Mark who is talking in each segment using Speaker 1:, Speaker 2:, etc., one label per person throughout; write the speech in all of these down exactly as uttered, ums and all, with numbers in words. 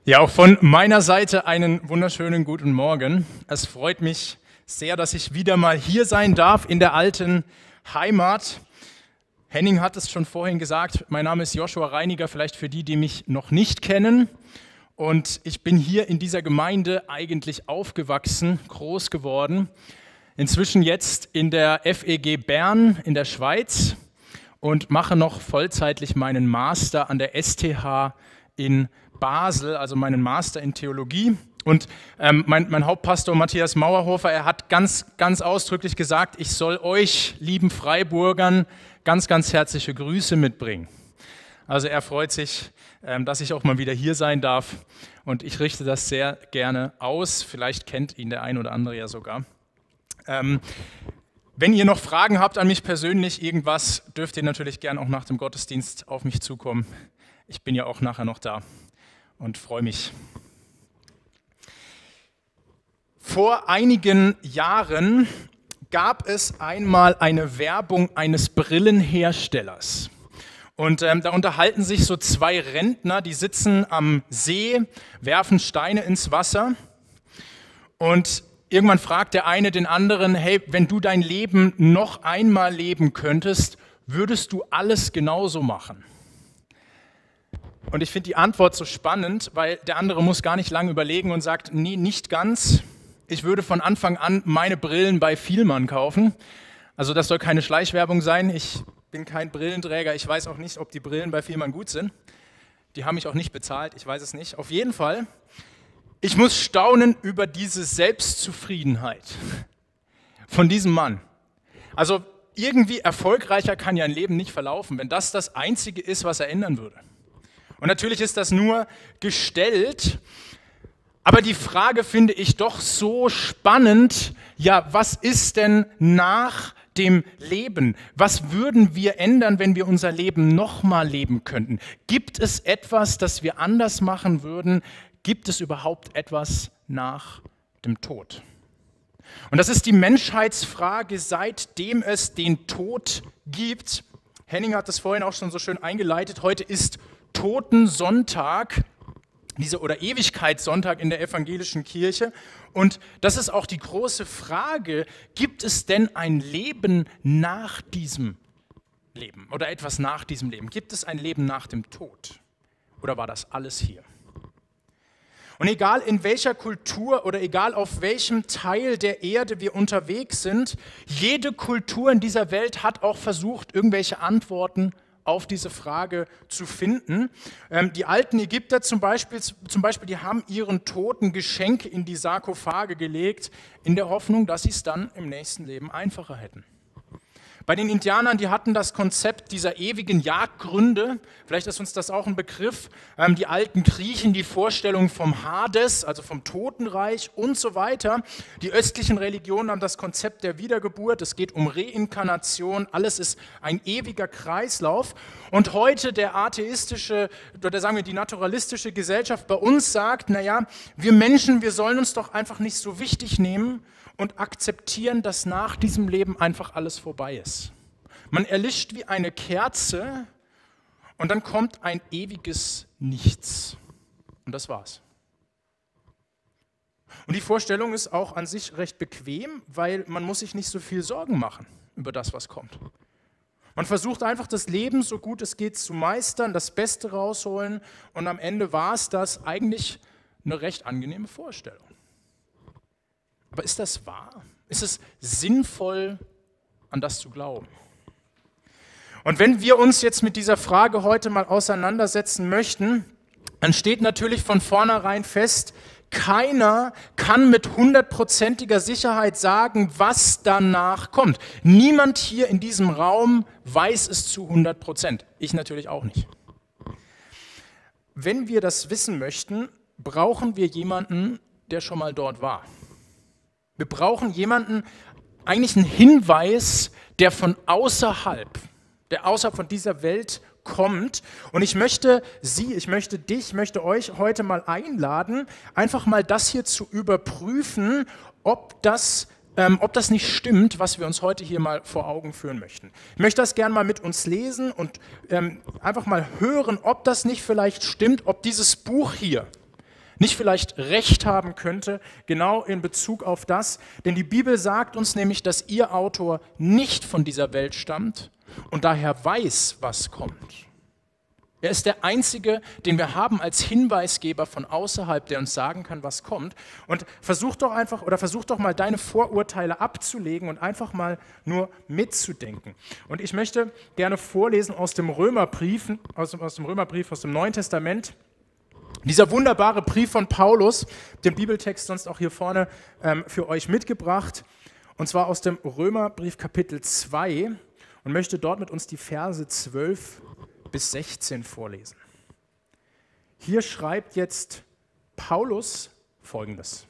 Speaker 1: Ja, auch von meiner Seite einen wunderschönen guten Morgen. Es freut mich sehr, dass ich wieder mal hier sein darf in der alten Heimat. Henning hat es schon vorhin gesagt, mein Name ist Joshua Reiniger, vielleicht für die, die mich noch nicht kennen. Und ich bin hier in dieser Gemeinde eigentlich aufgewachsen, groß geworden. Inzwischen jetzt in der F E G Bern in der Schweiz und mache noch vollzeitlich meinen Master an der S T H in Basel, also meinen Master in Theologie. Und ähm, mein, mein Hauptpastor Matthias Mauerhofer, er hat ganz, ganz ausdrücklich gesagt, ich soll euch, lieben Freiburgern, ganz, ganz herzliche Grüße mitbringen. Also er freut sich, ähm, dass ich auch mal wieder hier sein darf. Und ich richte das sehr gerne aus. Vielleicht kennt ihn der ein oder andere ja sogar. Ähm, wenn ihr noch Fragen habt an mich persönlich, irgendwas, dürft ihr natürlich gerne auch nach dem Gottesdienst auf mich zukommen. Ich bin ja auch nachher noch da und freue mich. Vor einigen Jahren gab es einmal eine Werbung eines Brillenherstellers. Und ähm, da unterhalten sich so zwei Rentner, die sitzen am See, werfen Steine ins Wasser. Und irgendwann fragt der eine den anderen, hey, wenn du dein Leben noch einmal leben könntest, würdest du alles genauso machen? Und ich finde die Antwort so spannend, weil der andere muss gar nicht lange überlegen und sagt, nee, nicht ganz. Ich würde von Anfang an meine Brillen bei Fielmann kaufen. Also das soll keine Schleichwerbung sein. Ich bin kein Brillenträger. Ich weiß auch nicht, ob die Brillen bei Fielmann gut sind. Die haben mich auch nicht bezahlt. Ich weiß es nicht. Auf jeden Fall, ich muss staunen über diese Selbstzufriedenheit von diesem Mann. Also irgendwie erfolgreicher kann ja ein Leben nicht verlaufen, wenn das das Einzige ist, was er ändern würde. Und natürlich ist das nur gestellt, aber die Frage finde ich doch so spannend, ja, was ist denn nach dem Leben? Was würden wir ändern, wenn wir unser Leben nochmal leben könnten? Gibt es etwas, das wir anders machen würden? Gibt es überhaupt etwas nach dem Tod? Und das ist die Menschheitsfrage, seitdem es den Tod gibt. Henning hat das vorhin auch schon so schön eingeleitet. Heute ist Totensonntag, diese oder Ewigkeitssonntag in der evangelischen Kirche. Und das ist auch die große Frage, gibt es denn ein Leben nach diesem Leben oder etwas nach diesem Leben? Gibt es ein Leben nach dem Tod? Oder war das alles hier? Und egal in welcher Kultur oder egal auf welchem Teil der Erde wir unterwegs sind, jede Kultur in dieser Welt hat auch versucht, irgendwelche Antworten auf diese Frage zu finden. Ähm, die alten Ägypter zum Beispiel, zum Beispiel, die haben ihren Toten Geschenke in die Sarkophage gelegt, in der Hoffnung, dass sie es dann im nächsten Leben einfacher hätten. Bei den Indianern, die hatten das Konzept dieser ewigen Jagdgründe, vielleicht ist uns das auch ein Begriff, ähm, die alten Griechen, die Vorstellung vom Hades, also vom Totenreich und so weiter. Die östlichen Religionen haben das Konzept der Wiedergeburt, es geht um Reinkarnation, alles ist ein ewiger Kreislauf. Und heute der atheistische, oder sagen wir die naturalistische Gesellschaft bei uns sagt, naja, wir Menschen, wir sollen uns doch einfach nicht so wichtig nehmen, und akzeptieren, dass nach diesem Leben einfach alles vorbei ist. Man erlischt wie eine Kerze und dann kommt ein ewiges Nichts. Und das war's. Und die Vorstellung ist auch an sich recht bequem, weil man muss sich nicht so viel Sorgen machen über das, was kommt. Man versucht einfach das Leben so gut es geht zu meistern, das Beste rausholen und am Ende war es das eigentlich eine recht angenehme Vorstellung. Aber ist das wahr? Ist es sinnvoll, an das zu glauben? Und wenn wir uns jetzt mit dieser Frage heute mal auseinandersetzen möchten, dann steht natürlich von vornherein fest, keiner kann mit hundertprozentiger Sicherheit sagen, was danach kommt. Niemand hier in diesem Raum weiß es zu hundert Prozent. Ich natürlich auch nicht. Wenn wir das wissen möchten, brauchen wir jemanden, der schon mal dort war. Wir brauchen jemanden, eigentlich einen Hinweis, der von außerhalb, der außerhalb von dieser Welt kommt. Und ich möchte Sie, ich möchte dich, ich möchte euch heute mal einladen, einfach mal das hier zu überprüfen, ob das, ähm, ob das nicht stimmt, was wir uns heute hier mal vor Augen führen möchten. Ich möchte das gerne mal mit uns lesen und ähm, einfach mal hören, ob das nicht vielleicht stimmt, ob dieses Buch hier, nicht vielleicht Recht haben könnte, genau in Bezug auf das. Denn die Bibel sagt uns nämlich, dass ihr Autor nicht von dieser Welt stammt und daher weiß, was kommt. Er ist der Einzige, den wir haben als Hinweisgeber von außerhalb, der uns sagen kann, was kommt. Und versuch doch einfach, oder versuch doch mal deine Vorurteile abzulegen und einfach mal nur mitzudenken. Und ich möchte gerne vorlesen aus dem Römerbrief, aus dem, aus dem Römerbrief, aus dem Neuen Testament. Dieser wunderbare Brief von Paulus, den Bibeltext sonst auch hier vorne ähm, für euch mitgebracht, und zwar aus dem Römerbrief Kapitel zwei, und möchte dort mit uns die Verse zwölf bis sechzehn vorlesen. Hier schreibt jetzt Paulus Folgendes: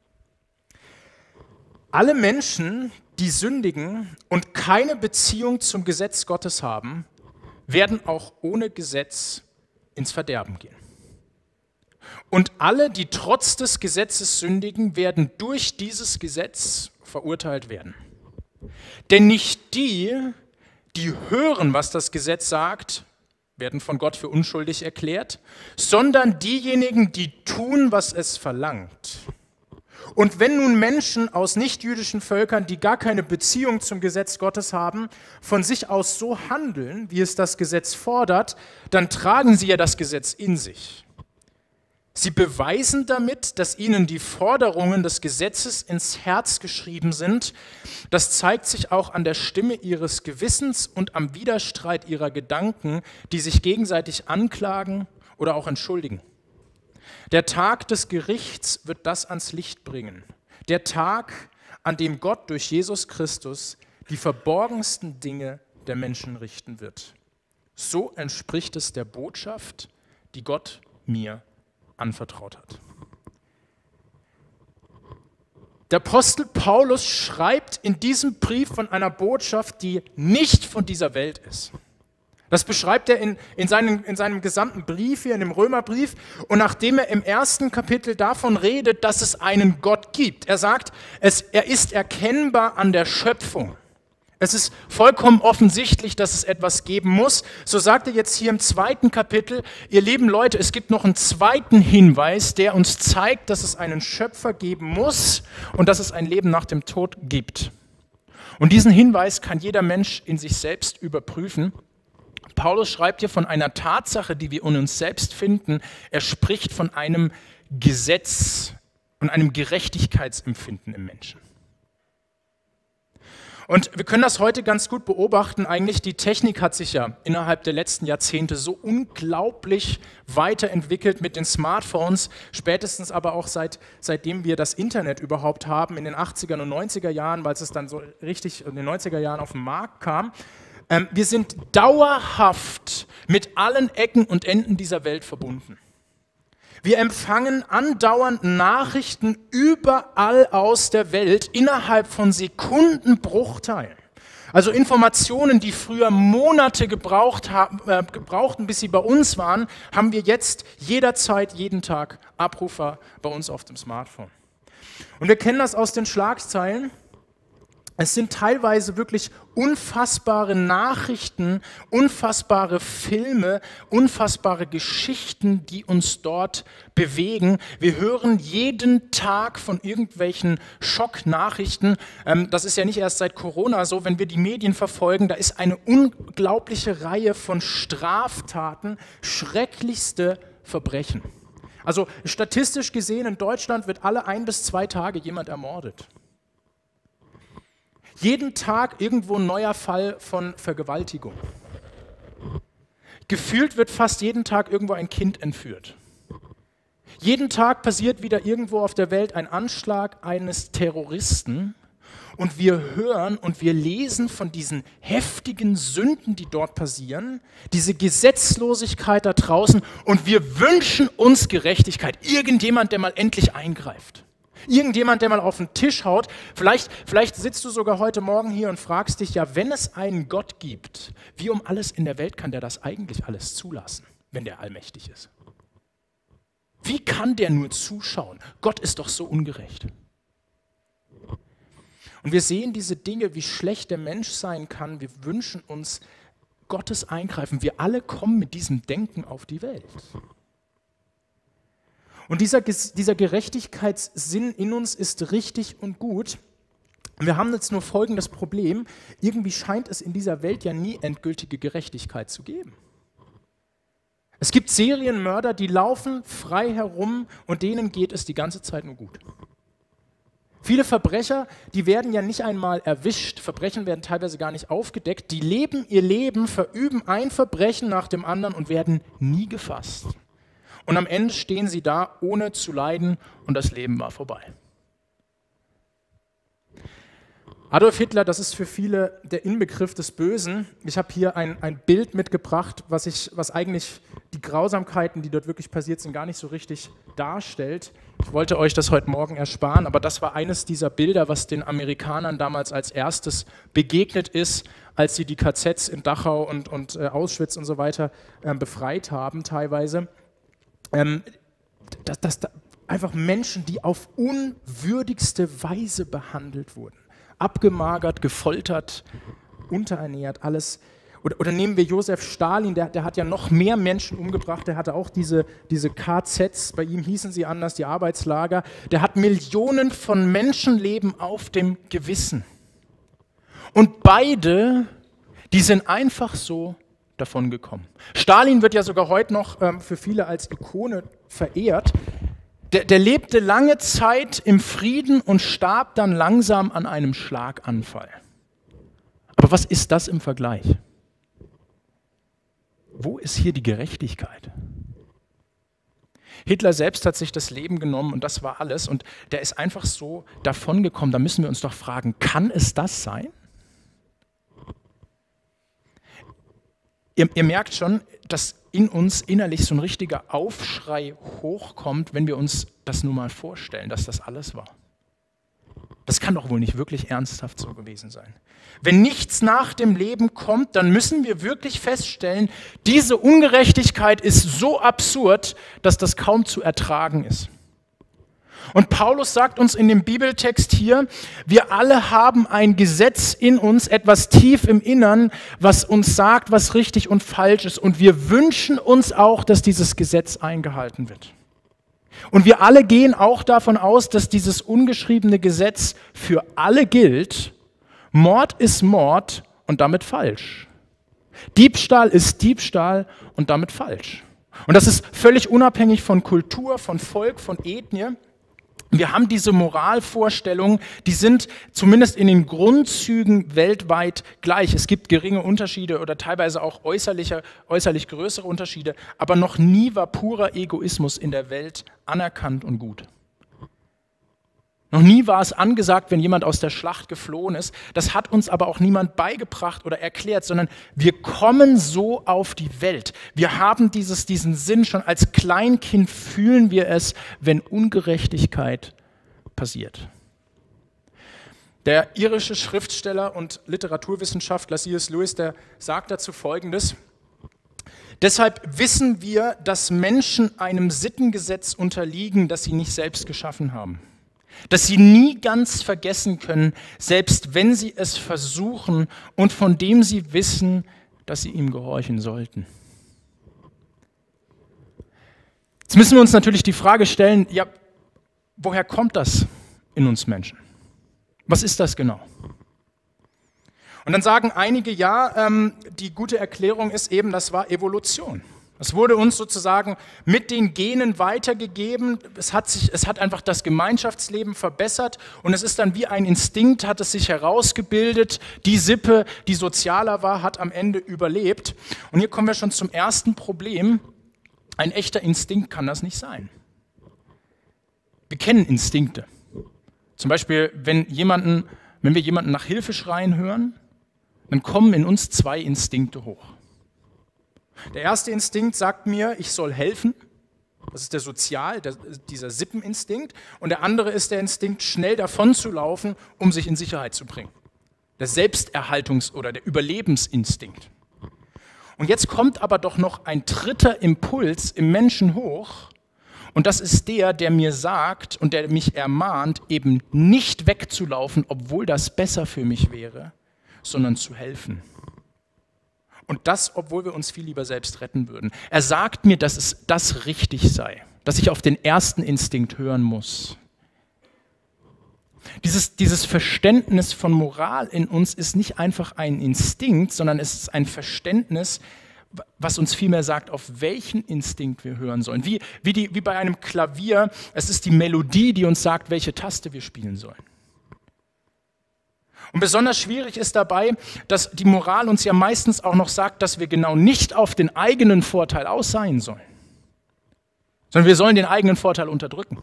Speaker 1: Alle Menschen, die sündigen und keine Beziehung zum Gesetz Gottes haben, werden auch ohne Gesetz ins Verderben gehen. Und alle, die trotz des Gesetzes sündigen, werden durch dieses Gesetz verurteilt werden. Denn nicht die, die hören, was das Gesetz sagt, werden von Gott für unschuldig erklärt, sondern diejenigen, die tun, was es verlangt. Und wenn nun Menschen aus nichtjüdischen Völkern, die gar keine Beziehung zum Gesetz Gottes haben, von sich aus so handeln, wie es das Gesetz fordert, dann tragen sie ja das Gesetz in sich. Sie beweisen damit, dass ihnen die Forderungen des Gesetzes ins Herz geschrieben sind. Das zeigt sich auch an der Stimme ihres Gewissens und am Widerstreit ihrer Gedanken, die sich gegenseitig anklagen oder auch entschuldigen. Der Tag des Gerichts wird das ans Licht bringen. Der Tag, an dem Gott durch Jesus Christus die verborgensten Dinge der Menschen richten wird. So entspricht es der Botschaft, die Gott mir anvertraut hat. Der Apostel Paulus schreibt in diesem Brief von einer Botschaft, die nicht von dieser Welt ist. Das beschreibt er in, in, seinem, in seinem gesamten Brief hier, in dem Römerbrief. Und nachdem er im ersten Kapitel davon redet, dass es einen Gott gibt, er sagt, es, er ist erkennbar an der Schöpfung. Es ist vollkommen offensichtlich, dass es etwas geben muss. So sagt er jetzt hier im zweiten Kapitel: Ihr lieben Leute, es gibt noch einen zweiten Hinweis, der uns zeigt, dass es einen Schöpfer geben muss und dass es ein Leben nach dem Tod gibt. Und diesen Hinweis kann jeder Mensch in sich selbst überprüfen. Paulus schreibt hier von einer Tatsache, die wir in uns selbst finden. Er spricht von einem Gesetz und einem Gerechtigkeitsempfinden im Menschen. Und wir können das heute ganz gut beobachten. Eigentlich, die Technik hat sich ja innerhalb der letzten Jahrzehnte so unglaublich weiterentwickelt mit den Smartphones, spätestens aber auch seit, seitdem wir das Internet überhaupt haben, in den achtziger und neunziger Jahren, weil es dann so richtig in den neunziger Jahren auf den Markt kam. Ähm, wir sind dauerhaft mit allen Ecken und Enden dieser Welt verbunden. Wir empfangen andauernd Nachrichten überall aus der Welt innerhalb von Sekundenbruchteilen. Also Informationen, die früher Monate gebraucht haben, äh, gebrauchten, bis sie bei uns waren, haben wir jetzt jederzeit, jeden Tag abrufbar bei uns auf dem Smartphone. Und wir kennen das aus den Schlagzeilen. Es sind teilweise wirklich unfassbare Nachrichten, unfassbare Filme, unfassbare Geschichten, die uns dort bewegen. Wir hören jeden Tag von irgendwelchen Schocknachrichten. Das ist ja nicht erst seit Corona so, wenn wir die Medien verfolgen, da ist eine unglaubliche Reihe von Straftaten, schrecklichste Verbrechen. Also statistisch gesehen in Deutschland wird alle ein bis zwei Tage jemand ermordet. Jeden Tag irgendwo ein neuer Fall von Vergewaltigung. Gefühlt wird fast jeden Tag irgendwo ein Kind entführt. Jeden Tag passiert wieder irgendwo auf der Welt ein Anschlag eines Terroristen und wir hören und wir lesen von diesen heftigen Sünden, die dort passieren, diese Gesetzlosigkeit da draußen, und wir wünschen uns Gerechtigkeit. Irgendjemand, der mal endlich eingreift. Irgendjemand, der mal auf den Tisch haut. Vielleicht, vielleicht sitzt du sogar heute Morgen hier und fragst dich, ja, wenn es einen Gott gibt, wie um alles in der Welt kann der das eigentlich alles zulassen, wenn der allmächtig ist? Wie kann der nur zuschauen? Gott ist doch so ungerecht. Und wir sehen diese Dinge, wie schlecht der Mensch sein kann. Wir wünschen uns Gottes Eingreifen. Wir alle kommen mit diesem Denken auf die Welt. Und dieser, dieser Gerechtigkeitssinn in uns ist richtig und gut. Wir haben jetzt nur folgendes Problem: Irgendwie scheint es in dieser Welt ja nie endgültige Gerechtigkeit zu geben. Es gibt Serienmörder, die laufen frei herum und denen geht es die ganze Zeit nur gut. Viele Verbrecher, die werden ja nicht einmal erwischt, Verbrechen werden teilweise gar nicht aufgedeckt, die leben ihr Leben, verüben ein Verbrechen nach dem anderen und werden nie gefasst. Und am Ende stehen sie da, ohne zu leiden, und das Leben war vorbei. Adolf Hitler, das ist für viele der Inbegriff des Bösen. Ich habe hier ein, ein Bild mitgebracht, was, ich, was eigentlich die Grausamkeiten, die dort wirklich passiert sind, gar nicht so richtig darstellt. Ich wollte euch das heute Morgen ersparen, aber das war eines dieser Bilder, was den Amerikanern damals als erstes begegnet ist, als sie die K Zs in Dachau und, und äh, Auschwitz und so weiter äh, befreit haben teilweise. Ähm, das, das, das, einfach Menschen, die auf unwürdigste Weise behandelt wurden. Abgemagert, gefoltert, unterernährt, alles. Oder, oder nehmen wir Josef Stalin, der, der hat ja noch mehr Menschen umgebracht, der hatte auch diese, diese K Zs, bei ihm hießen sie anders, die Arbeitslager. Der hat Millionen von Menschenleben auf dem Gewissen. Und beide, die sind einfach so davon gekommen. Stalin wird ja sogar heute noch ähm, für viele als Ikone verehrt. Der, der lebte lange Zeit im Frieden und starb dann langsam an einem Schlaganfall. Aber was ist das im Vergleich? Wo ist hier die Gerechtigkeit? Hitler selbst hat sich das Leben genommen und das war alles. Und der ist einfach so davongekommen. Da müssen wir uns doch fragen, kann es das sein? Ihr, ihr merkt schon, dass in uns innerlich so ein richtiger Aufschrei hochkommt, wenn wir uns das nun mal vorstellen, dass das alles war. Das kann doch wohl nicht wirklich ernsthaft so gewesen sein. Wenn nichts nach dem Leben kommt, dann müssen wir wirklich feststellen, diese Ungerechtigkeit ist so absurd, dass das kaum zu ertragen ist. Und Paulus sagt uns in dem Bibeltext hier, wir alle haben ein Gesetz in uns, etwas tief im Innern, was uns sagt, was richtig und falsch ist. Und wir wünschen uns auch, dass dieses Gesetz eingehalten wird. Und wir alle gehen auch davon aus, dass dieses ungeschriebene Gesetz für alle gilt. Mord ist Mord und damit falsch. Diebstahl ist Diebstahl und damit falsch. Und das ist völlig unabhängig von Kultur, von Volk, von Ethnie. Wir haben diese Moralvorstellungen, die sind zumindest in den Grundzügen weltweit gleich. Es gibt geringe Unterschiede oder teilweise auch äußerliche, äußerlich größere Unterschiede, aber noch nie war purer Egoismus in der Welt anerkannt und gut. Noch nie war es angesagt, wenn jemand aus der Schlacht geflohen ist. Das hat uns aber auch niemand beigebracht oder erklärt, sondern wir kommen so auf die Welt. Wir haben dieses, diesen Sinn schon als Kleinkind, fühlen wir es, wenn Ungerechtigkeit passiert. Der irische Schriftsteller und Literaturwissenschaftler C S Lewis, der sagt dazu Folgendes: Deshalb wissen wir, dass Menschen einem Sittengesetz unterliegen, das sie nicht selbst geschaffen haben. Dass sie nie ganz vergessen können, selbst wenn sie es versuchen und von dem sie wissen, dass sie ihm gehorchen sollten. Jetzt müssen wir uns natürlich die Frage stellen, ja, woher kommt das in uns Menschen? Was ist das genau? Und dann sagen einige, ja, ähm, die gute Erklärung ist eben, das war Evolution. Es wurde uns sozusagen mit den Genen weitergegeben, es hat, sich, es hat einfach das Gemeinschaftsleben verbessert und es ist dann wie ein Instinkt, hat es sich herausgebildet, die Sippe, die sozialer war, hat am Ende überlebt. Und hier kommen wir schon zum ersten Problem, ein echter Instinkt kann das nicht sein. Wir kennen Instinkte. Zum Beispiel, wenn, jemanden, wenn wir jemanden nach Hilfe schreien hören, dann kommen in uns zwei Instinkte hoch. Der erste Instinkt sagt mir, ich soll helfen. Das ist der Sozial, der, dieser Sippeninstinkt. Und der andere ist der Instinkt, schnell davon zu laufen, um sich in Sicherheit zu bringen. Der Selbsterhaltungs- oder der Überlebensinstinkt. Und jetzt kommt aber doch noch ein dritter Impuls im Menschen hoch. Und das ist der, der mir sagt und der mich ermahnt, eben nicht wegzulaufen, obwohl das besser für mich wäre, sondern zu helfen. Und das, obwohl wir uns viel lieber selbst retten würden. Er sagt mir, dass es das richtig sei. dass ich auf den ersten Instinkt hören muss. Dieses, dieses Verständnis von Moral in uns ist nicht einfach ein Instinkt, sondern es ist ein Verständnis, was uns vielmehr sagt, auf welchen Instinkt wir hören sollen. Wie, wie, die, wie bei einem Klavier, es ist die Melodie, die uns sagt, welche Taste wir spielen sollen. Und besonders schwierig ist dabei, dass die Moral uns ja meistens auch noch sagt, dass wir genau nicht auf den eigenen Vorteil aus sein sollen, sondern wir sollen den eigenen Vorteil unterdrücken.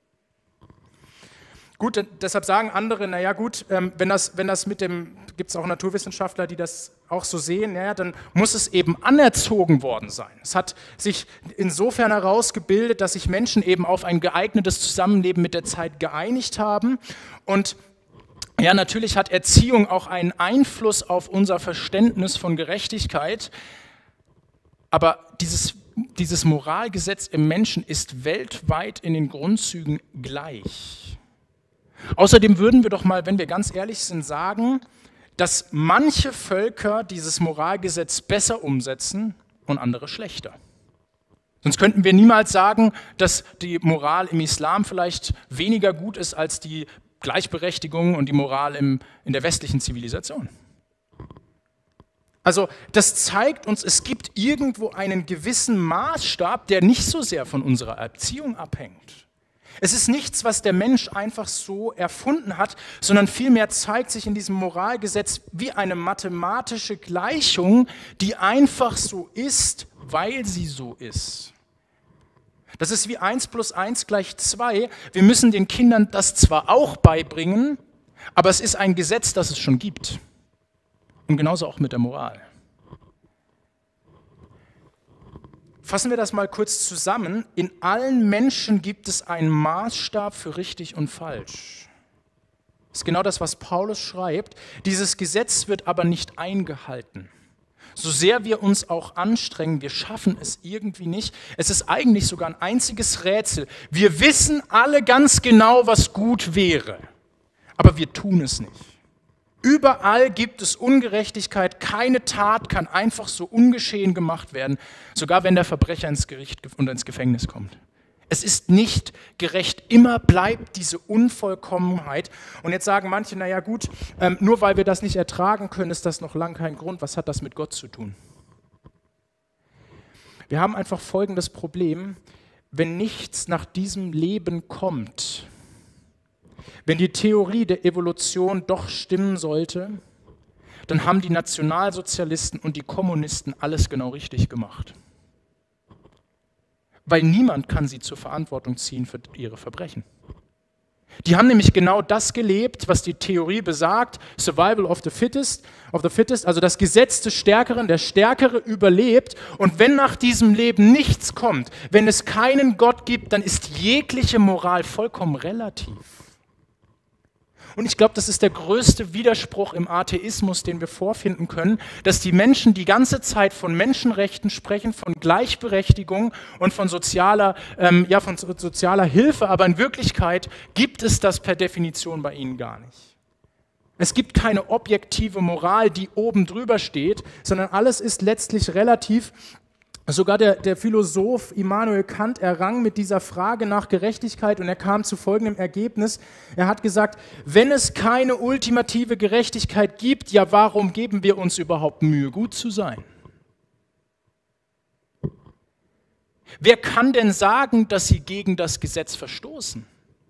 Speaker 1: Gut, deshalb sagen andere, naja gut, ähm, wenn, das, wenn das mit dem, gibt es auch Naturwissenschaftler, die das auch so sehen, naja, dann muss es eben anerzogen worden sein. Es hat sich insofern herausgebildet, dass sich Menschen eben auf ein geeignetes Zusammenleben mit der Zeit geeinigt haben. Und ja, natürlich hat Erziehung auch einen Einfluss auf unser Verständnis von Gerechtigkeit, aber dieses, dieses Moralgesetz im Menschen ist weltweit in den Grundzügen gleich. Außerdem würden wir doch mal, wenn wir ganz ehrlich sind, sagen, dass manche Völker dieses Moralgesetz besser umsetzen und andere schlechter. Sonst könnten wir niemals sagen, dass die Moral im Islam vielleicht weniger gut ist als die Gleichberechtigung und die Moral im, in der westlichen Zivilisation. Also das zeigt uns, es gibt irgendwo einen gewissen Maßstab, der nicht so sehr von unserer Erziehung abhängt. Es ist nichts, was der Mensch einfach so erfunden hat, sondern vielmehr zeigt sich in diesem Moralgesetz wie eine mathematische Gleichung, die einfach so ist, weil sie so ist. Das ist wie eins plus eins gleich zwei. Wir müssen den Kindern das zwar auch beibringen, aber es ist ein Gesetz, das es schon gibt. Und genauso auch mit der Moral. Fassen wir das mal kurz zusammen. In allen Menschen gibt es einen Maßstab für richtig und falsch. Das ist genau das, was Paulus schreibt. Dieses Gesetz wird aber nicht eingehalten. So sehr wir uns auch anstrengen, wir schaffen es irgendwie nicht. Es ist eigentlich sogar ein einziges Rätsel. Wir wissen alle ganz genau, was gut wäre, aber wir tun es nicht. Überall gibt es Ungerechtigkeit, keine Tat kann einfach so ungeschehen gemacht werden, sogar wenn der Verbrecher ins Gericht und ins Gefängnis kommt. Es ist nicht gerecht, immer bleibt diese Unvollkommenheit. Und jetzt sagen manche, naja gut, ähm, nur weil wir das nicht ertragen können, ist das noch lange kein Grund. Was hat das mit Gott zu tun? Wir haben einfach folgendes Problem: Wenn nichts nach diesem Leben kommt, wenn die Theorie der Evolution doch stimmen sollte, dann haben die Nationalsozialisten und die Kommunisten alles genau richtig gemacht. Weil niemand kann sie zur Verantwortung ziehen für ihre Verbrechen. Die haben nämlich genau das gelebt, was die Theorie besagt, Survival of the Fittest, of the Fittest, also das Gesetz des Stärkeren, der Stärkere überlebt. Und wenn nach diesem Leben nichts kommt, wenn es keinen Gott gibt, dann ist jegliche Moral vollkommen relativ. Und ich glaube, das ist der größte Widerspruch im Atheismus, den wir vorfinden können, dass die Menschen die ganze Zeit von Menschenrechten sprechen, von Gleichberechtigung und von sozialer, ähm, ja, von so, sozialer Hilfe, aber in Wirklichkeit gibt es das per Definition bei ihnen gar nicht. Es gibt keine objektive Moral, die oben drüber steht, sondern alles ist letztlich relativ. Sogar der, der Philosoph Immanuel Kant errang mit dieser Frage nach Gerechtigkeit und er kam zu folgendem Ergebnis. Er hat gesagt, wenn es keine ultimative Gerechtigkeit gibt, ja, warum geben wir uns überhaupt Mühe, gut zu sein? Wer kann denn sagen, dass sie gegen das Gesetz verstoßen?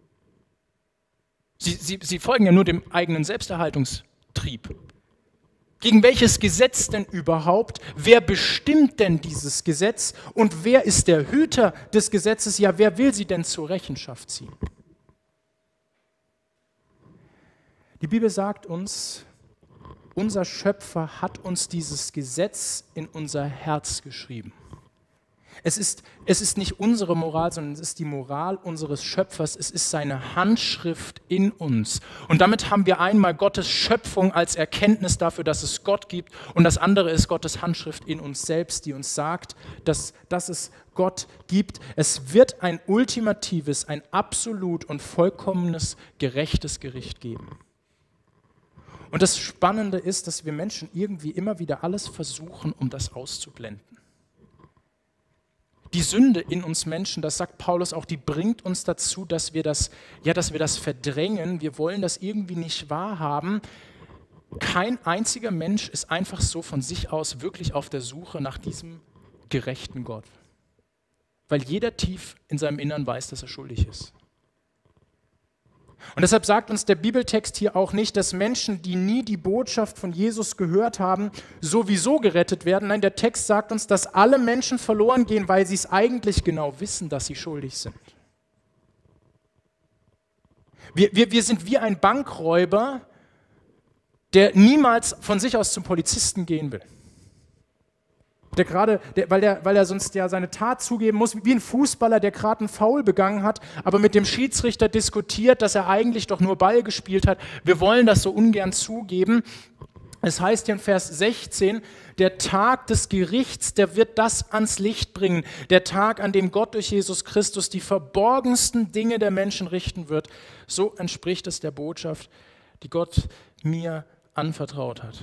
Speaker 1: Sie, sie, sie folgen ja nur dem eigenen Selbsterhaltungstrieb. Gegen welches Gesetz denn überhaupt? Wer bestimmt denn dieses Gesetz? Und wer ist der Hüter des Gesetzes? Ja, wer will sie denn zur Rechenschaft ziehen? Die Bibel sagt uns, unser Schöpfer hat uns dieses Gesetz in unser Herz geschrieben. Es ist, es ist nicht unsere Moral, sondern es ist die Moral unseres Schöpfers. Es ist seine Handschrift in uns. Und damit haben wir einmal Gottes Schöpfung als Erkenntnis dafür, dass es Gott gibt. Und das andere ist Gottes Handschrift in uns selbst, die uns sagt, dass, dass es Gott gibt. Es wird ein ultimatives, ein absolut und vollkommenes, gerechtes Gericht geben. Und das Spannende ist, dass wir Menschen irgendwie immer wieder alles versuchen, um das auszublenden. Die Sünde in uns Menschen, das sagt Paulus auch, die bringt uns dazu, dass wir das, ja, dass wir das verdrängen. Wir wollen das irgendwie nicht wahrhaben. Kein einziger Mensch ist einfach so von sich aus wirklich auf der Suche nach diesem gerechten Gott. Weil jeder tief in seinem Innern weiß, dass er schuldig ist. Und deshalb sagt uns der Bibeltext hier auch nicht, dass Menschen, die nie die Botschaft von Jesus gehört haben, sowieso gerettet werden. Nein, der Text sagt uns, dass alle Menschen verloren gehen, weil sie es eigentlich genau wissen, dass sie schuldig sind. Wir, wir, wir sind wie ein Bankräuber, der niemals von sich aus zum Polizisten gehen will. Der gerade, der, weil, der, weil er sonst ja seine Tat zugeben muss, wie ein Fußballer, der gerade einen Foul begangen hat, aber mit dem Schiedsrichter diskutiert, dass er eigentlich doch nur Ball gespielt hat. Wir wollen das so ungern zugeben. Es heißt hier in Vers sechzehn, der Tag des Gerichts, der wird das ans Licht bringen. Der Tag, an dem Gott durch Jesus Christus die verborgensten Dinge der Menschen richten wird. So entspricht es der Botschaft, die Gott mir anvertraut hat.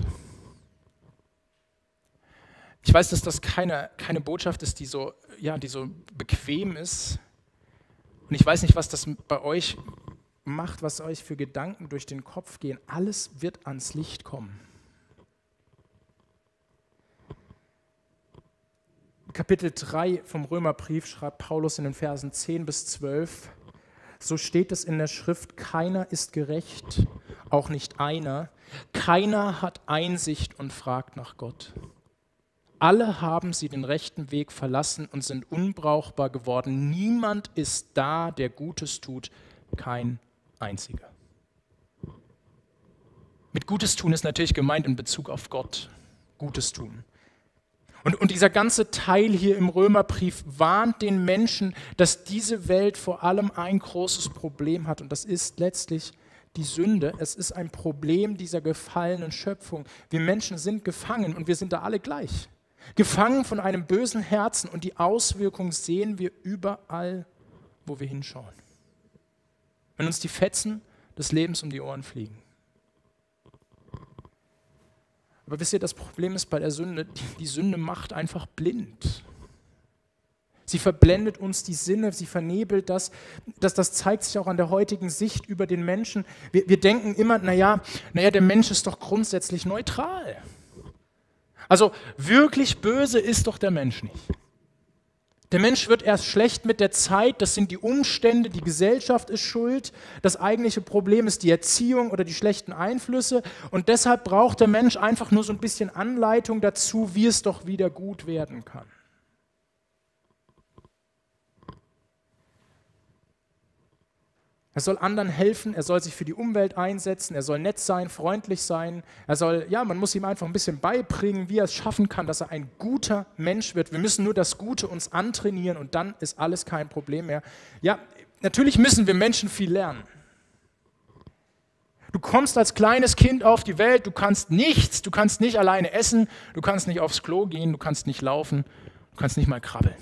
Speaker 1: Ich weiß, dass das keine, keine Botschaft ist, die so, ja, die so bequem ist. Und ich weiß nicht, was das bei euch macht, was euch für Gedanken durch den Kopf gehen. Alles wird ans Licht kommen. Kapitel drei vom Römerbrief schreibt Paulus in den Versen zehn bis zwölf, so steht es in der Schrift, keiner ist gerecht, auch nicht einer. Keiner hat Einsicht und fragt nach Gott. Alle haben sie den rechten Weg verlassen und sind unbrauchbar geworden. Niemand ist da, der Gutes tut, kein einziger. Mit Gutes tun ist natürlich gemeint in Bezug auf Gott. Gutes tun. Und, und dieser ganze Teil hier im Römerbrief warnt den Menschen, dass diese Welt vor allem ein großes Problem hat. Und das ist letztlich die Sünde. Es ist ein Problem dieser gefallenen Schöpfung. Wir Menschen sind gefangen und wir sind da alle gleich. Gefangen von einem bösen Herzen und die Auswirkungen sehen wir überall, wo wir hinschauen. Wenn uns die Fetzen des Lebens um die Ohren fliegen. Aber wisst ihr, das Problem ist bei der Sünde, die Sünde macht einfach blind. Sie verblendet uns die Sinne, sie vernebelt das. Das, das zeigt sich auch an der heutigen Sicht über den Menschen. Wir, wir denken immer, naja, naja, der Mensch ist doch grundsätzlich neutral. Also wirklich böse ist doch der Mensch nicht. Der Mensch wird erst schlecht mit der Zeit, das sind die Umstände, die Gesellschaft ist schuld. Das eigentliche Problem ist die Erziehung oder die schlechten Einflüsse. Und deshalb braucht der Mensch einfach nur so ein bisschen Anleitung dazu, wie es doch wieder gut werden kann. Er soll anderen helfen, er soll sich für die Umwelt einsetzen, er soll nett sein, freundlich sein. Er soll, ja, man muss ihm einfach ein bisschen beibringen, wie er es schaffen kann, dass er ein guter Mensch wird. Wir müssen nur das Gute uns antrainieren und dann ist alles kein Problem mehr. Ja, natürlich müssen wir Menschen viel lernen. Du kommst als kleines Kind auf die Welt, du kannst nichts, du kannst nicht alleine essen, du kannst nicht aufs Klo gehen, du kannst nicht laufen, du kannst nicht mal krabbeln.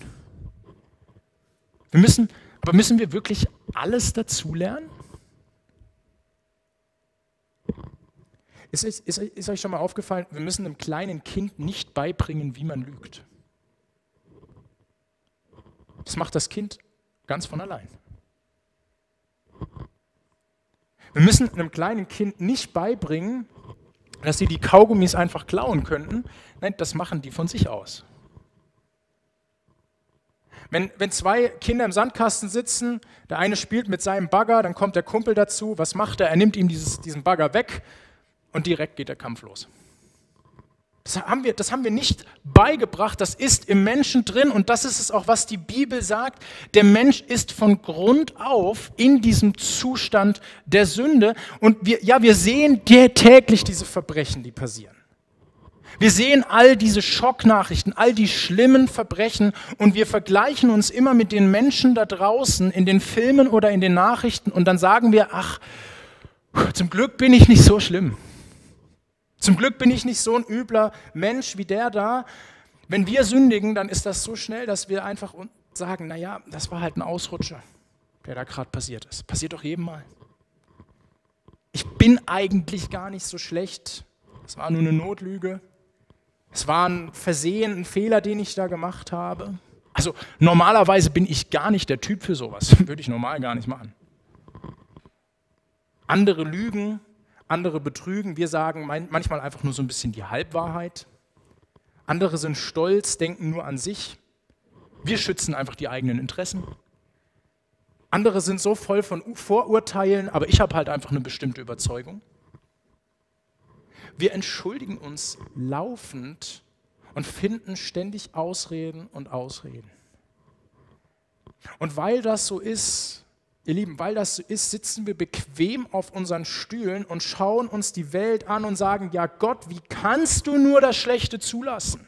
Speaker 1: Wir müssen Aber müssen wir wirklich alles dazulernen? Ist, ist, ist, ist euch schon mal aufgefallen, wir müssen einem kleinen Kind nicht beibringen, wie man lügt. Das macht das Kind ganz von allein. Wir müssen einem kleinen Kind nicht beibringen, dass sie die Kaugummis einfach klauen könnten. Nein, das machen die von sich aus. Wenn, wenn zwei Kinder im Sandkasten sitzen, der eine spielt mit seinem Bagger, dann kommt der Kumpel dazu, was macht er? Er nimmt ihm dieses, diesen Bagger weg und direkt geht der Kampf los. Das haben wir, das haben wir nicht beigebracht, das ist im Menschen drin und das ist es auch, was die Bibel sagt. Der Mensch ist von Grund auf in diesem Zustand der Sünde und wir, ja, wir sehen täglich diese Verbrechen, die passieren. Wir sehen all diese Schocknachrichten, all die schlimmen Verbrechen und wir vergleichen uns immer mit den Menschen da draußen in den Filmen oder in den Nachrichten und dann sagen wir, ach, zum Glück bin ich nicht so schlimm. Zum Glück bin ich nicht so ein übler Mensch wie der da. Wenn wir sündigen, dann ist das so schnell, dass wir einfach sagen, naja, das war halt ein Ausrutscher, der da gerade passiert ist. Passiert doch jedem mal. Ich bin eigentlich gar nicht so schlecht. Das war nur eine Notlüge. Es war ein Versehen, ein Fehler, den ich da gemacht habe. Also normalerweise bin ich gar nicht der Typ für sowas. Würde ich normal gar nicht machen. Andere lügen, andere betrügen. Wir sagen manchmal einfach nur so ein bisschen die Halbwahrheit. Andere sind stolz, denken nur an sich. Wir schützen einfach die eigenen Interessen. Andere sind so voll von Vorurteilen, aber ich habe halt einfach eine bestimmte Überzeugung. Wir entschuldigen uns laufend und finden ständig Ausreden und Ausreden. Und weil das so ist, ihr Lieben, weil das so ist, sitzen wir bequem auf unseren Stühlen und schauen uns die Welt an und sagen, ja Gott, wie kannst du nur das Schlechte zulassen?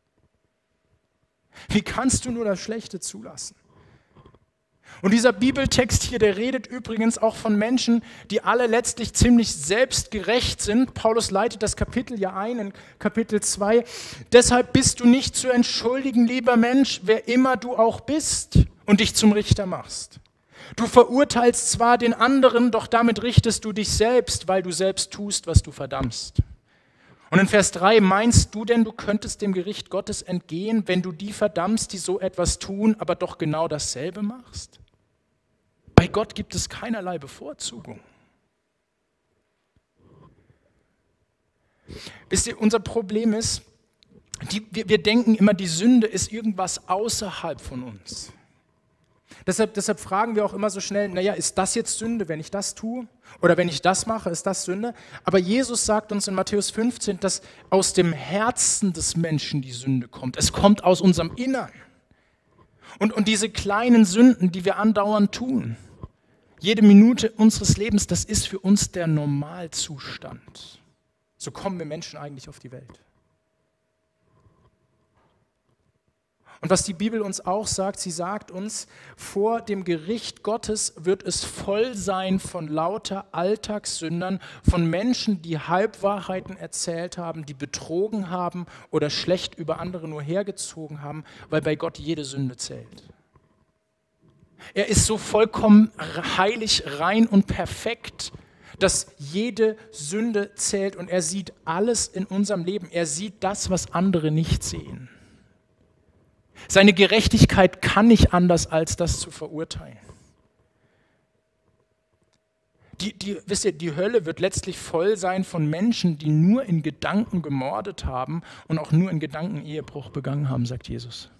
Speaker 1: Wie kannst du nur das Schlechte zulassen? Und dieser Bibeltext hier, der redet übrigens auch von Menschen, die alle letztlich ziemlich selbstgerecht sind. Paulus leitet das Kapitel ja ein, in Kapitel zwei. Deshalb bist du nicht zu entschuldigen, lieber Mensch, wer immer du auch bist und dich zum Richter machst. Du verurteilst zwar den anderen, doch damit richtest du dich selbst, weil du selbst tust, was du verdammst. Und in Vers drei, meinst du denn, du könntest dem Gericht Gottes entgehen, wenn du die verdammst, die so etwas tun, aber doch genau dasselbe machst? Bei Gott gibt es keinerlei Bevorzugung. Wisst ihr, unser Problem ist, die, wir, wir denken immer, die Sünde ist irgendwas außerhalb von uns. Deshalb, deshalb fragen wir auch immer so schnell, naja, ist das jetzt Sünde, wenn ich das tue? Oder wenn ich das mache, ist das Sünde? Aber Jesus sagt uns in Matthäus fünfzehn, dass aus dem Herzen des Menschen die Sünde kommt. Es kommt aus unserem Innern. Und, und diese kleinen Sünden, die wir andauernd tun, jede Minute unseres Lebens, das ist für uns der Normalzustand. So kommen wir Menschen eigentlich auf die Welt. Und was die Bibel uns auch sagt, sie sagt uns, vor dem Gericht Gottes wird es voll sein von lauter Alltagssündern, von Menschen, die Halbwahrheiten erzählt haben, die betrogen haben oder schlecht über andere nur hergezogen haben, weil bei Gott jede Sünde zählt. Er ist so vollkommen heilig, rein und perfekt, dass jede Sünde zählt und er sieht alles in unserem Leben. Er sieht das, was andere nicht sehen. Seine Gerechtigkeit kann nicht anders, als das zu verurteilen. Die, die, wisst ihr, die Hölle wird letztlich voll sein von Menschen, die nur in Gedanken gemordet haben und auch nur in Gedanken Ehebruch begangen haben, sagt Jesus.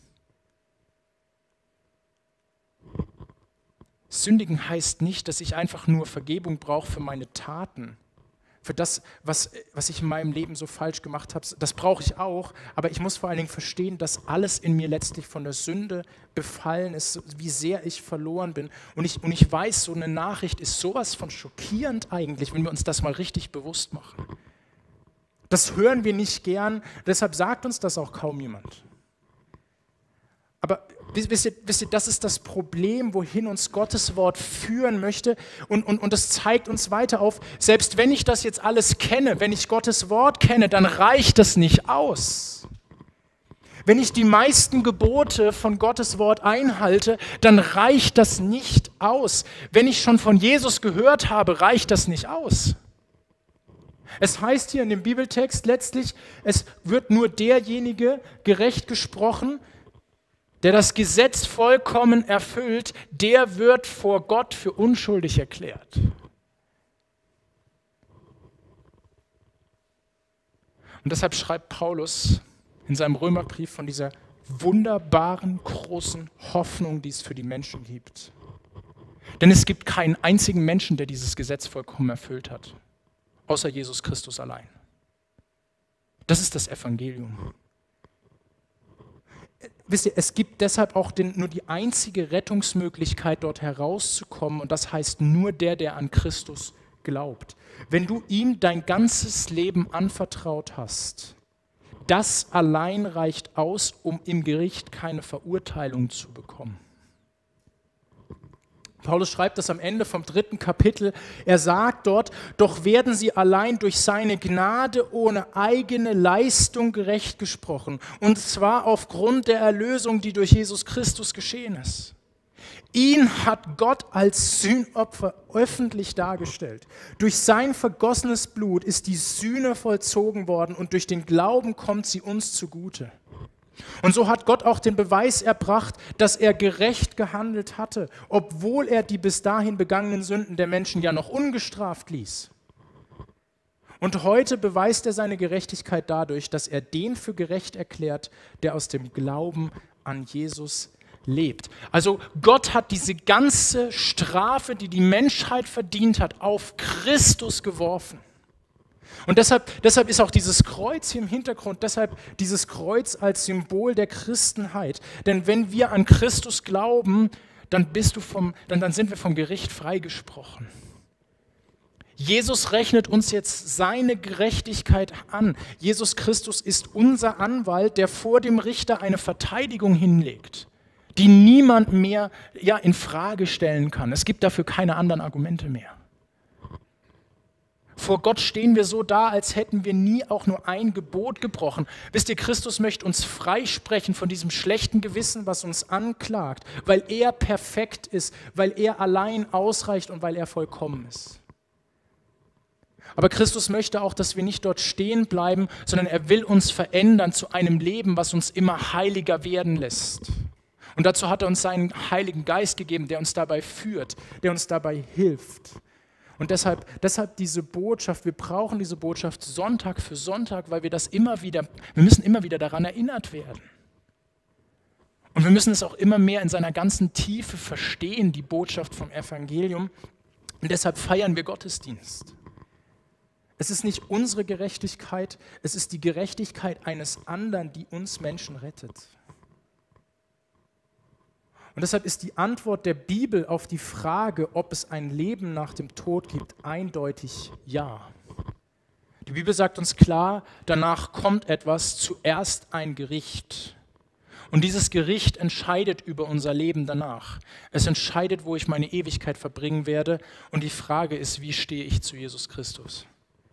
Speaker 1: Sündigen heißt nicht, dass ich einfach nur Vergebung brauche für meine Taten, für das, was, was ich in meinem Leben so falsch gemacht habe. Das brauche ich auch, aber ich muss vor allen Dingen verstehen, dass alles in mir letztlich von der Sünde befallen ist, wie sehr ich verloren bin. Und ich, und ich weiß, so eine Nachricht ist sowas von schockierend eigentlich, wenn wir uns das mal richtig bewusst machen. Das hören wir nicht gern, deshalb sagt uns das auch kaum jemand. Aber wisst ihr, wisst ihr, das ist das Problem, wohin uns Gottes Wort führen möchte. Und, und, und das zeigt uns weiter auf, selbst wenn ich das jetzt alles kenne, wenn ich Gottes Wort kenne, dann reicht das nicht aus. Wenn ich die meisten Gebote von Gottes Wort einhalte, dann reicht das nicht aus. Wenn ich schon von Jesus gehört habe, reicht das nicht aus. Es heißt hier in dem Bibeltext letztlich, es wird nur derjenige gerecht gesprochen, der das Gesetz vollkommen erfüllt, der wird vor Gott für unschuldig erklärt. Und deshalb schreibt Paulus in seinem Römerbrief von dieser wunderbaren, großen Hoffnung, die es für die Menschen gibt. Denn es gibt keinen einzigen Menschen, der dieses Gesetz vollkommen erfüllt hat, außer Jesus Christus allein. Das ist das Evangelium. Wisst ihr, es gibt deshalb auch den, nur die einzige Rettungsmöglichkeit, dort herauszukommen, und das heißt nur der, der an Christus glaubt. Wenn du ihm dein ganzes Leben anvertraut hast, das allein reicht aus, um im Gericht keine Verurteilung zu bekommen. Paulus schreibt das am Ende vom dritten Kapitel. Er sagt dort, doch werden sie allein durch seine Gnade ohne eigene Leistung gerecht gesprochen. Und zwar aufgrund der Erlösung, die durch Jesus Christus geschehen ist. Ihn hat Gott als Sühnopfer öffentlich dargestellt. Durch sein vergossenes Blut ist die Sühne vollzogen worden und durch den Glauben kommt sie uns zugute. Und so hat Gott auch den Beweis erbracht, dass er gerecht gehandelt hatte, obwohl er die bis dahin begangenen Sünden der Menschen ja noch ungestraft ließ. Und heute beweist er seine Gerechtigkeit dadurch, dass er den für gerecht erklärt, der aus dem Glauben an Jesus lebt. Also Gott hat diese ganze Strafe, die die Menschheit verdient hat, auf Christus geworfen. Und deshalb, deshalb ist auch dieses Kreuz hier im Hintergrund, deshalb dieses Kreuz als Symbol der Christenheit. Denn wenn wir an Christus glauben, dann, bist du vom, dann, dann sind wir vom Gericht freigesprochen. Jesus rechnet uns jetzt seine Gerechtigkeit an. Jesus Christus ist unser Anwalt, der vor dem Richter eine Verteidigung hinlegt, die niemand mehr ja, in Frage stellen kann. Es gibt dafür keine anderen Argumente mehr. Vor Gott stehen wir so da, als hätten wir nie auch nur ein Gebot gebrochen. Wisst ihr, Christus möchte uns freisprechen von diesem schlechten Gewissen, was uns anklagt, weil er perfekt ist, weil er allein ausreicht und weil er vollkommen ist. Aber Christus möchte auch, dass wir nicht dort stehen bleiben, sondern er will uns verändern zu einem Leben, was uns immer heiliger werden lässt. Und dazu hat er uns seinen Heiligen Geist gegeben, der uns dabei führt, der uns dabei hilft. Und deshalb, deshalb diese Botschaft, wir brauchen diese Botschaft Sonntag für Sonntag, weil wir das immer wieder, wir müssen immer wieder daran erinnert werden. Und wir müssen es auch immer mehr in seiner ganzen Tiefe verstehen, die Botschaft vom Evangelium. Und deshalb feiern wir Gottesdienst. Es ist nicht unsere Gerechtigkeit, es ist die Gerechtigkeit eines anderen, die uns Menschen rettet. Und deshalb ist die Antwort der Bibel auf die Frage, ob es ein Leben nach dem Tod gibt, eindeutig ja. Die Bibel sagt uns klar, danach kommt etwas, zuerst ein Gericht. Und dieses Gericht entscheidet über unser Leben danach. Es entscheidet, wo ich meine Ewigkeit verbringen werde. Und die Frage ist, wie stehe ich zu Jesus Christus?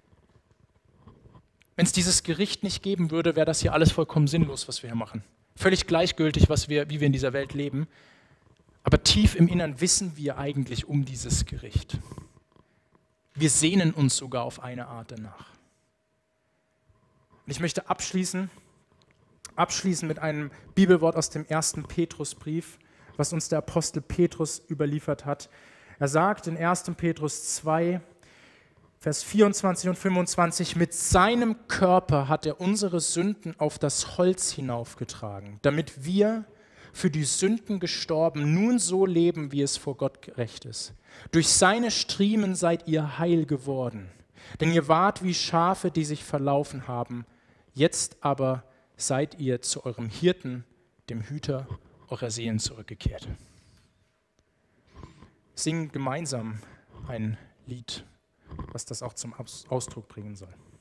Speaker 1: Wenn es dieses Gericht nicht geben würde, wäre das hier alles vollkommen sinnlos, was wir hier machen. Völlig gleichgültig, was wir, wie wir in dieser Welt leben. Aber tief im Innern wissen wir eigentlich um dieses Gericht. Wir sehnen uns sogar auf eine Art danach. Und ich möchte abschließen, abschließen mit einem Bibelwort aus dem ersten Petrusbrief, was uns der Apostel Petrus überliefert hat. Er sagt in ersten Petrus zwei, Vers vierundzwanzig und fünfundzwanzig, mit seinem Körper hat er unsere Sünden auf das Holz hinaufgetragen, damit wir, für die Sünden gestorben, nun so leben, wie es vor Gott gerecht ist. Durch seine Striemen seid ihr heil geworden, denn ihr wart wie Schafe, die sich verlaufen haben. Jetzt aber seid ihr zu eurem Hirten, dem Hüter eurer Seelen zurückgekehrt. Singen gemeinsam ein Lied, was das auch zum Ausdruck bringen soll.